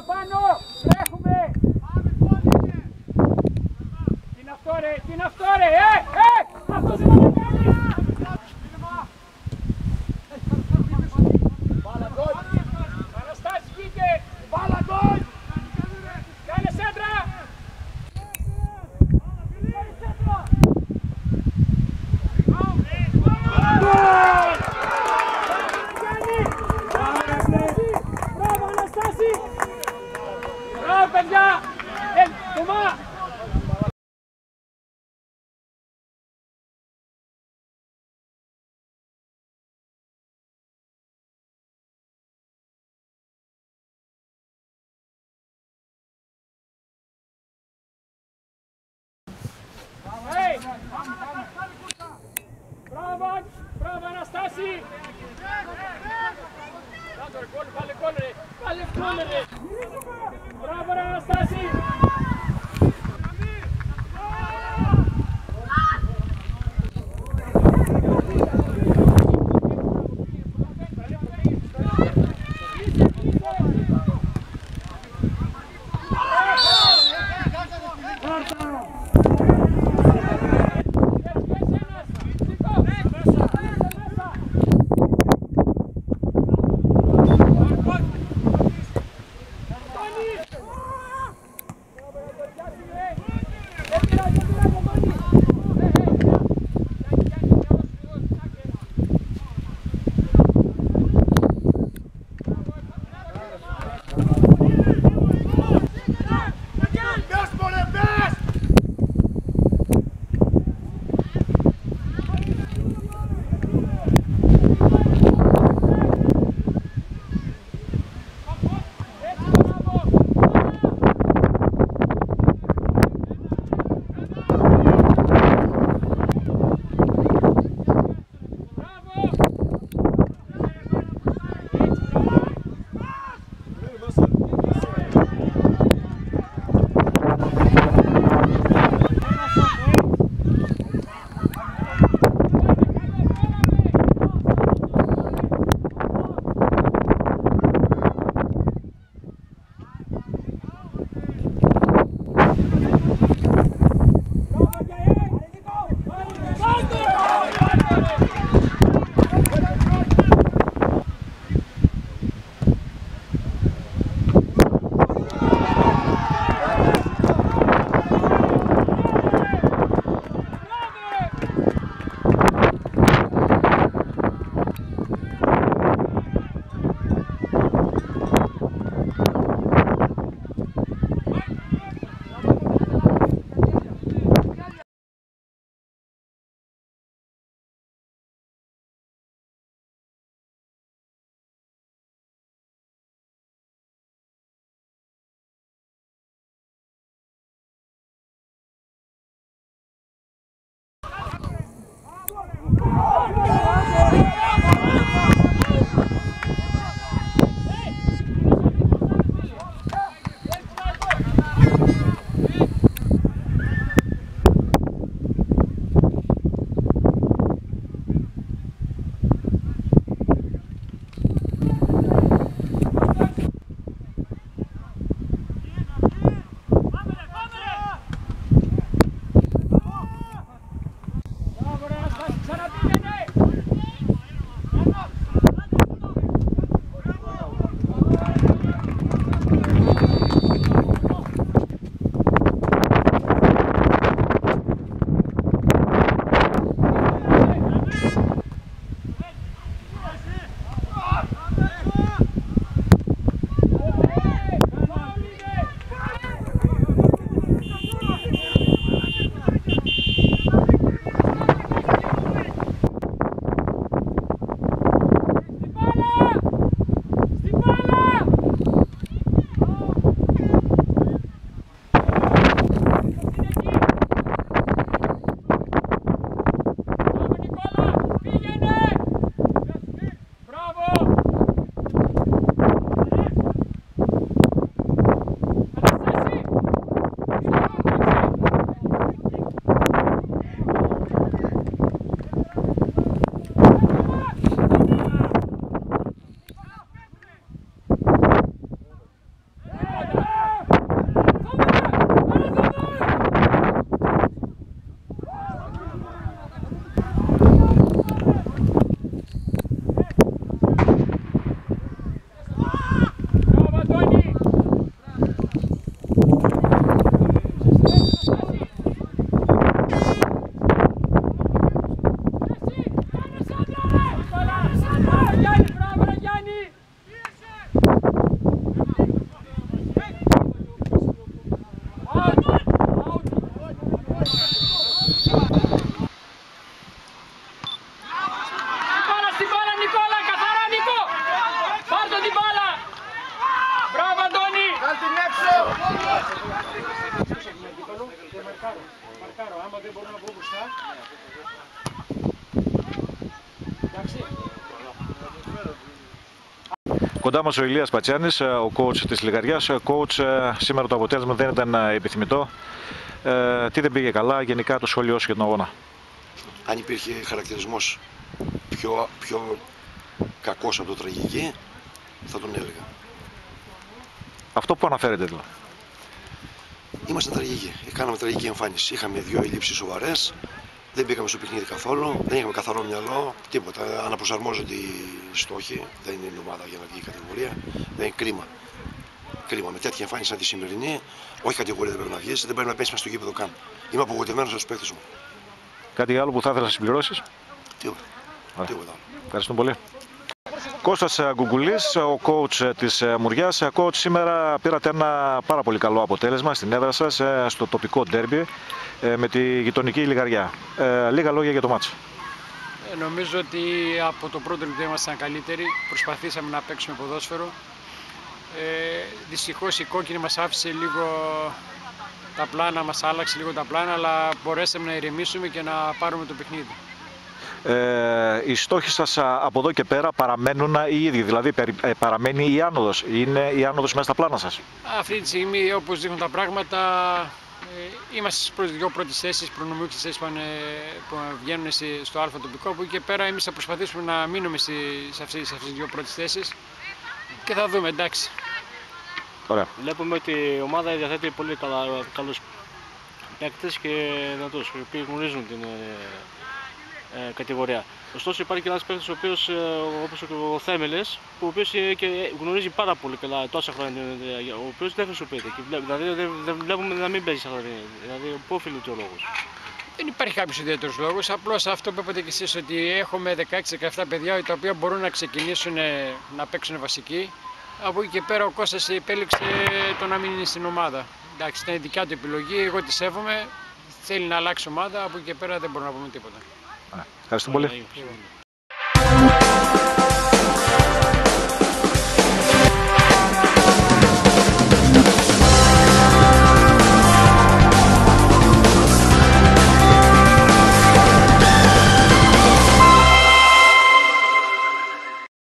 πάνω! Τρέχουμε! Τι είναι αυτό ρε! Τι είναι αυτό ρε! Αυτός δεν θα κάνει! Αναστάση βγήκε! Βάλα γκολ! Κάνε σέντρα! Μπράβο Αναστάση! Μπράβο παιδιά! Τωμά! Μπράβο Αναστάση! Βάλε γκολ ρε! Βάλε γκολ ρε! Μπράβο ρε Αναστάση! τσεκάρω, άμα δεν μπορώ να βγω μπροστά. Εντάξει. Κοντά μας ο Ηλίας Πατσιάνης, ο coach της Λιγαριάς. Coach, σήμερα το αποτέλεσμα δεν ήταν επιθυμητό. Τι δεν πήγε καλά, γενικά το σχόλιο σου για τον αγώνα? Αν υπήρχε χαρακτηρισμός πιο κακός από το τραγική, θα τον έλεγα. Αυτό που αναφέρεται δηλαδή. Ήμασταν τραγικοί. Κάναμε τραγική εμφάνιση. Είχαμε δύο ελλείψεις σοβαρές. Δεν μπήκαμε στο παιχνίδι καθόλου. Δεν είχαμε καθαρό μυαλό. Τίποτα. Αναπροσαρμόζονται οι στόχοι. Δεν είναι η ομάδα για να βγει η κατηγορία. Δεν είναι κρίμα. Κρίμα. Με τέτοια εμφάνιση σαν τη σημερινή, όχι κατηγορία δεν πρέπει να βγει. Δεν πρέπει να πέσει στο γήπεδο καν. Είμαι απογοητευμένος από τους παίκτες μου. Κάτι άλλο που θα ήθελα να συμπληρώσεις? Τίποτα. Τίποτα. Ευχαριστούμε πολύ. Κώστας Γκουγκουλής, ο coach της Μουριάς. Coach, σήμερα πήρατε ένα πάρα πολύ καλό αποτέλεσμα στην έδρα σας, στο τοπικό ντέρμπι με τη γειτονική Λιγαριά. Λίγα λόγια για το μάτσο. Νομίζω ότι από το πρώτο λεπτό ήμασταν καλύτεροι. Προσπαθήσαμε να παίξουμε ποδόσφαιρο. Δυστυχώς η κόκκινη μας άφησε λίγο τα πλάνα, μας άλλαξε λίγο τα πλάνα, αλλά μπορέσαμε να ηρεμήσουμε και να πάρουμε το παιχνίδι. Οι στόχοι σας από εδώ και πέρα παραμένουν οι ίδιοι, δηλαδή παραμένει η άνοδος, είναι η άνοδος μέσα στα πλάνα σας? Αυτή τη στιγμή, όπως δείχνουν τα πράγματα, είμαστε στις δύο πρώτες θέσεις, προνομιούχες θέσεις που βγαίνουν στο Α τοπικό. Από εκεί και πέρα εμείς θα προσπαθήσουμε να μείνουμε σε αυτές τις δύο πρώτες θέσεις και θα δούμε, εντάξει. Ωραία. Βλέπουμε ότι η ομάδα διαθέτει πολύ καλούς παίκτες και δυνατούς, οι οποίοι γνωρίζουν την κατηγορία. Ωστόσο υπάρχει και ένας παίκτης ο οποίος, όπως ο Θέμελες, ο οποίος γνωρίζει πάρα πολύ καλά τόσα χρόνια, ο οποίος δεν χρησιμοποιείται. Δηλαδή δεν βλέπουμε να μην παίζει σε αυτά. Δηλαδή πού οφείλεται ο λόγος? Δεν υπάρχει κάποιος ιδιαίτερος λόγος. Απλώς αυτό που είπατε κι εσείς, ότι έχουμε 16-17 παιδιά τα οποία μπορούν να ξεκινήσουν να παίξουν βασική. Από εκεί και πέρα ο Κώστας επέλεξε το να μην είναι στην ομάδα. Εντάξει, ήταν η δικιά του επιλογή, εγώ τη σέβομαι. Θέλει να αλλάξει ομάδα, από εκεί και πέρα δεν μπορούμε να πούμε τίποτα. Ευχαριστούμε πολύ.